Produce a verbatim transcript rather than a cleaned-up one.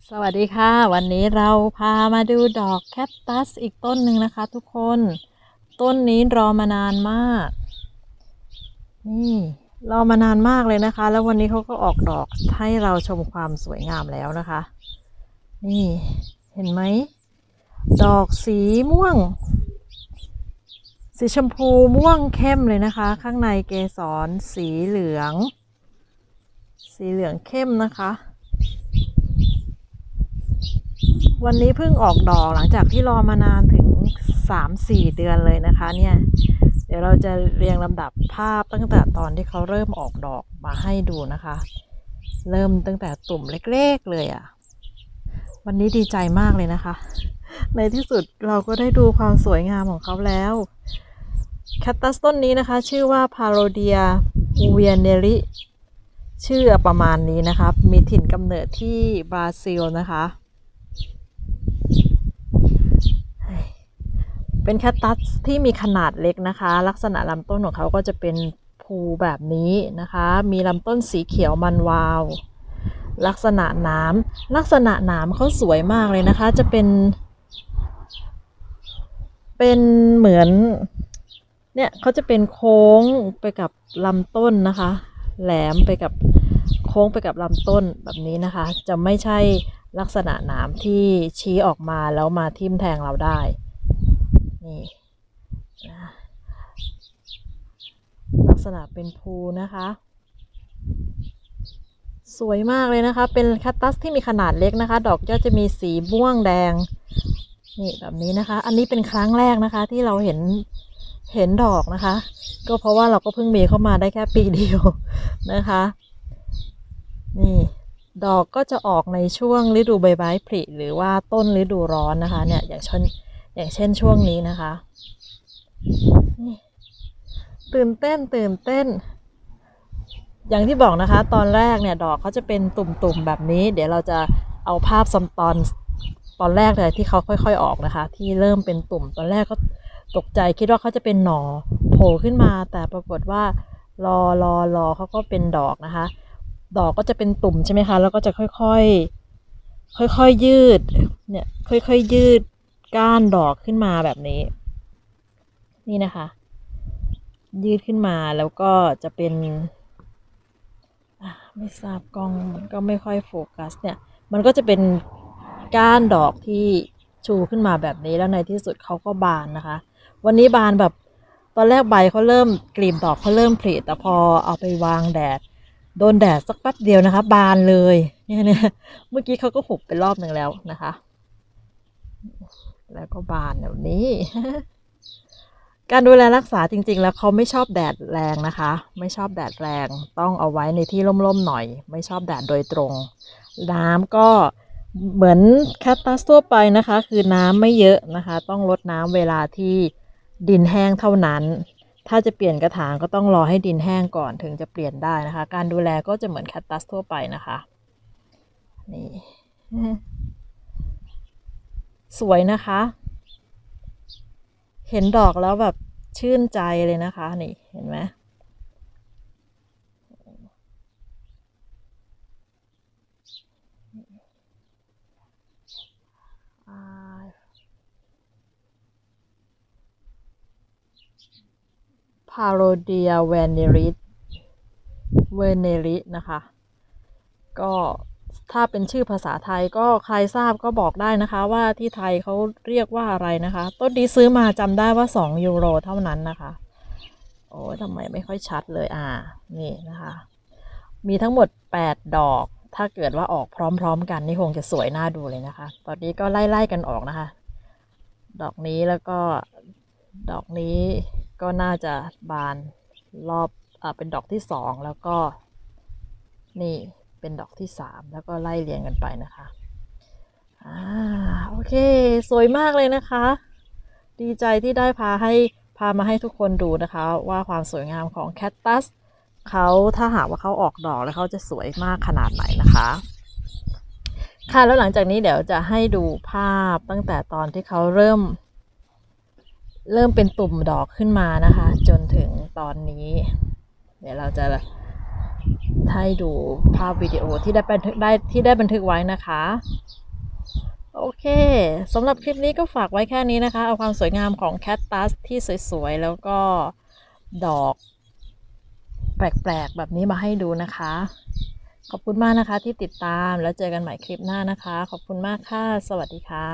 สวัสดีค่ะวันนี้เราพามาดูดอกแคคตัสอีกต้นหนึ่งนะคะทุกคนต้นนี้รอมานานมากนี่รอมานานมากเลยนะคะแล้ววันนี้เขาก็ออกดอกให้เราชมความสวยงามแล้วนะคะนี่เห็นไหมดอกสีม่วงสีชมพูม่วงเข้มเลยนะคะข้างในเกสรสีเหลืองสีเหลืองเข้มนะคะวันนี้เพิ่งออกดอกหลังจากที่รอมานานถึง สามถึงสี่ เดือนเลยนะคะเนี่ยเดี๋ยวเราจะเรียงลำดับภาพตั้งแต่ตอนที่เขาเริ่มออกดอกมาให้ดูนะคะเริ่มตั้งแต่ตุ่มเล็กๆเลยอะ่ะวันนี้ดีใจมากเลยนะคะในที่สุดเราก็ได้ดูความสวยงามของเขาแล้วแคคตัสต้นนี้นะคะชื่อว่าพาโรเดียเวียเนริชื่อประมาณนี้นะคะมีถิ่นกำเนิดที่บราซิลนะคะเป็นแคคตัสที่มีขนาดเล็กนะคะลักษณะลำต้นของเขาก็จะเป็นภูแบบนี้นะคะมีลำต้นสีเขียวมันวาวลักษณะหนามลักษณะหนามเขาสวยมากเลยนะคะจะเป็นเป็นเหมือนเนี่ยเขาจะเป็นโค้งไปกับลำต้นนะคะแหลมไปกับโค้งไปกับลำต้นแบบนี้นะคะจะไม่ใช่ลักษณะหนามที่ชี้ออกมาแล้วมาทิ่มแทงเราได้นี่ลักษณะเป็นภูนะคะสวยมากเลยนะคะเป็นแคคตัสที่มีขนาดเล็กนะคะดอกก็จะมีสีม่วงแดงนี่แบบนี้นะคะอันนี้เป็นครั้งแรกนะคะที่เราเห็นเห็นดอกนะคะก็เพราะว่าเราก็เพิ่งมีเข้ามาได้แค่ปีเดียวนะคะนี่ดอกก็จะออกในช่วงฤดูใบไม้ผลิหรือว่าต้นฤดูร้อนนะคะเนี่ยอย่างเช่นอย่างเช่นช่วงนี้นะคะตื่นเต้นตื่นเต้นอย่างที่บอกนะคะตอนแรกเนี่ยดอกเขาจะเป็นตุ่มๆแบบนี้เดี๋ยวเราจะเอาภาพซัมตอนตอนแรกเลยที่เขาค่อยๆออกนะคะที่เริ่มเป็นตุ่มตอนแรกก็ตกใจคิดว่าเขาจะเป็นหน่อโผล่ขึ้นมาแต่ปรากฏว่ารอรอรอเขาก็เป็นดอกนะคะดอกก็จะเป็นตุ่มใช่ไหมคะแล้วก็จะค่อยๆค่อยๆยืดเนี่ยค่อยๆยืดก้านดอกขึ้นมาแบบนี้นี่นะคะยืดขึ้นมาแล้วก็จะเป็นไม่ทราบกล้องมันก็ไม่ค่อยโฟกัสเนี่ยมันก็จะเป็นก้านดอกที่ชูขึ้นมาแบบนี้แล้วในที่สุดเขาก็บานนะคะวันนี้บานแบบตอนแรกใบเขาเริ่มกลีบดอกเขาเริ่มผลิแต่พอเอาไปวางแดดโดนแดดสักแป๊บเดียวนะคะบานเลยเนี่ยเนี่ยเมื่อกี้เขาก็หุบไปรอบหนึ่งแล้วนะคะแล้วก็บานแบบนี้การดูแลรักษาจริงๆแล้วเขาไม่ชอบแดดแรงนะคะไม่ชอบแดดแรงต้องเอาไว้ในที่ร่มๆหน่อยไม่ชอบแดดโดยตรงน้ำก็เหมือนแคคตัสทั่วไปนะคะคือน้ำไม่เยอะนะคะต้องรดน้ำเวลาที่ดินแห้งเท่านั้นถ้าจะเปลี่ยนกระถางก็ต้องรอให้ดินแห้งก่อนถึงจะเปลี่ยนได้นะคะการดูแลก็จะเหมือนแคคตัสทั่วไปนะคะนี่สวยนะคะเห็นดอกแล้วแบบชื่นใจเลยนะคะนี่เห็นไหมพาโรเดียเวเนริสเวเนรินะคะก็ถ้าเป็นชื่อภาษาไทยก็ใครทราบก็บอกได้นะคะว่าที่ไทยเขาเรียกว่าอะไรนะคะต้นนี้ซื้อมาจำได้ว่าสองยูโรเท่านั้นนะคะโอ้ยทำไมไม่ค่อยชัดเลยอ่านี่นะคะมีทั้งหมดแปดดอกถ้าเกิดว่าออกพร้อมๆกันนี่คงจะสวยน่าดูเลยนะคะตอนนี้ก็ไล่ๆกันออกนะคะดอกนี้แล้วก็ดอกนี้ก็น่าจะบานรอบอ่าเป็นดอกที่สองแล้วก็นี่เป็นดอกที่สามแล้วก็ไล่เรียงกันไปนะคะอ่าโอเคสวยมากเลยนะคะดีใจที่ได้พาให้พามาให้ทุกคนดูนะคะว่าความสวยงามของแคคตัสเขาถ้าหากว่าเขาออกดอกแล้วเขาจะสวยมากขนาดไหนนะคะค่ะแล้วหลังจากนี้เดี๋ยวจะให้ดูภาพตั้งแต่ตอนที่เขาเริ่มเริ่มเป็นตุ่มดอกขึ้นมานะคะจนถึงตอนนี้เดี๋ยวเราจะให้ดูภาพวิดีโอที่ได้บันทึกได้ที่ได้บันทึกไว้นะคะโอเคสำหรับคลิปนี้ก็ฝากไว้แค่นี้นะคะเอาความสวยงามของแคคตัสที่สวยๆแล้วก็ดอกแปลกๆแบบนี้มาให้ดูนะคะขอบคุณมากนะคะที่ติดตามแล้วเจอกันใหม่คลิปหน้านะคะขอบคุณมากค่ะสวัสดีค่ะ